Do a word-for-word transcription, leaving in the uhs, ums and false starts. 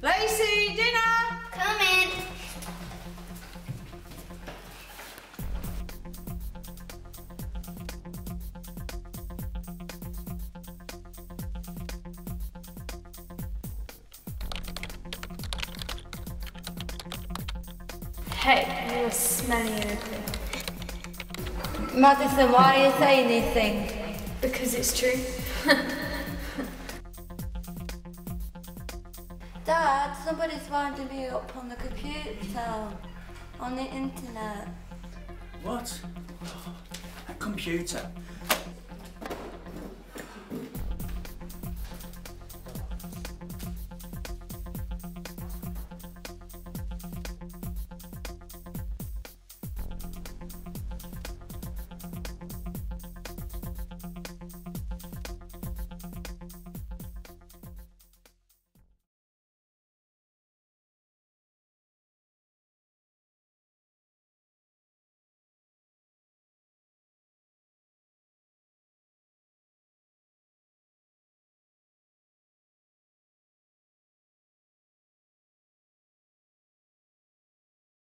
Lacey, dinner! Come in. Hey, you're smelling anything. Madison, why are you saying these things? Because it's true. Dad, somebody's winding me up on the computer, on the internet. What? A computer?